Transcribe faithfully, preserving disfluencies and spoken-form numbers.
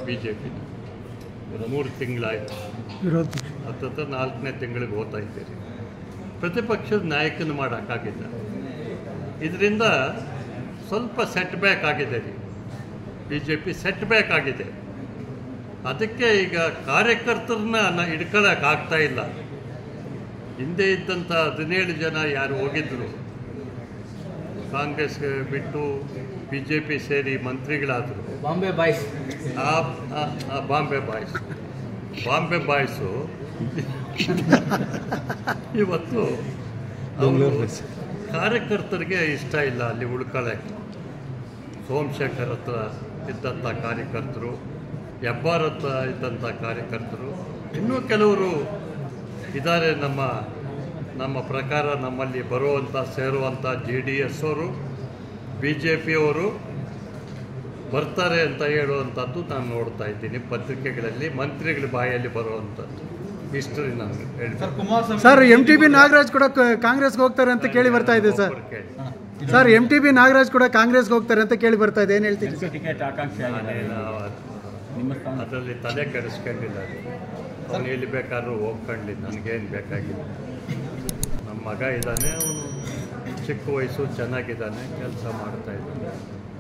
B J P ಮೂರು ತಿಂಗಳಾಯಿತು, ಹತ್ತತ್ರ ನಾಲ್ಕನೇ ತಿಂಗಳಿಗೆ ಹೋಗ್ತಾ ಇದ್ದೀರಿ. ಪ್ರತಿಪಕ್ಷದ ನಾಯಕನ ಮಾಡೋಕ್ಕಾಗಿಲ್ಲ. ಇದರಿಂದ ಸ್ವಲ್ಪ ಸೆಟ್ ಬ್ಯಾಕ್ ಆಗಿದೆ ರೀ, B J P set back ಆಗಿದೆ. ಅದಕ್ಕೆ ಈಗ ಕಾರ್ಯಕರ್ತರನ್ನ ಹಿಡ್ಕೊಳ್ಳೋಕ್ಕಾಗ್ತಾ ಇಲ್ಲ. ಹಿಂದೆ ಇದ್ದಂಥ ಹದಿನೇಳು ಜನ ಯಾರು ಹೋಗಿದ್ದರು, ಕಾಂಗ್ರೆಸ್ ಬಿಟ್ಟು ಬಿ ಜೆ ಪಿ ಸೇರಿ ಮಂತ್ರಿಗಳಾದರು. ಬಾಂಬೆ ಬಾಯ್ಸ್ ಆ ಬಾಂಬೆ ಬಾಯ್ಸ್ ಬಾಂಬೆ ಬಾಯ್ಸು ಇವತ್ತು ಅವರು ಕಾರ್ಯಕರ್ತರಿಗೆ ಇಷ್ಟ ಇಲ್ಲ ಅಲ್ಲಿ ಉಳ್ಕೊಳ್ಳೋಕ್ಕೆ. ಸೋಮಶೇಖರ್ ಹತ್ರ ಇದ್ದಂಥ ಕಾರ್ಯಕರ್ತರು, ಹೆಬ್ಬಾರ್ ಹತ್ರ ಇದ್ದಂಥ ಕಾರ್ಯಕರ್ತರು, ಇನ್ನೂ ಕೆಲವರು ಇದ್ದಾರೆ. ನಮ್ಮ ನಮ್ಮ ಪ್ರಕಾರ ನಮ್ಮಲ್ಲಿ ಬರುವಂಥ ಸೇರುವಂಥ ಜೆ ಡಿ ಎಸ್ ಅವರು ಬಿ ಜೆ ಪಿಯವರು ಬರ್ತಾರೆ ಅಂತ ಹೇಳುವಂಥದ್ದು ನಾನು ನೋಡ್ತಾ ಇದ್ದೀನಿ ಪತ್ರಿಕೆಗಳಲ್ಲಿ, ಮಂತ್ರಿಗಳ ಬಾಯಲ್ಲಿ ಬರುವಂಥದ್ದು. ಹಿಸ್ಟರಿ ನಾನು ಹೇಳ್ತೀನಿ sir. M T B Nagaraj ಕೂಡ ಕಾಂಗ್ರೆಸ್ಗೆ ಹೋಗ್ತಾರೆ ಅಂತ ಕೇಳಿ ಬರ್ತಾ ಇದೆ sir. Sir M T B Nagaraj ಕೂಡ ಕಾಂಗ್ರೆಸ್ಗೆ ಹೋಗ್ತಾರೆ ಅಂತ ಕೇಳಿ ಬರ್ತಾ ಇದೆ, ಏನು ಹೇಳ್ತೀನಿ? ಟಿಕೆಟ್ ಆಕಾಂಕ್ಷೆ ಅದರಲ್ಲಿ ತಲೆ ಕೆಡಿಸ್ಕೊಂಡಿಲ್ಲ. ಅವನು ಎಲ್ಲಿ ಬೇಕಾದ್ರೂ ಹೋಗ್ಕೊಳ್ಳಿ, ನನಗೇನು ಬೇಕಾಗಿಲ್ಲ. ನಮ್ಮ ಮಗ ಇದ್ದಾನೆ, ಅವನು ಚಿಕ್ಕ ವಯಸ್ಸು ಚೆನ್ನಾಗಿದ್ದಾನೆ, ಕೆಲಸ ಮಾಡ್ತಾಯಿದ್ದಾನೆ.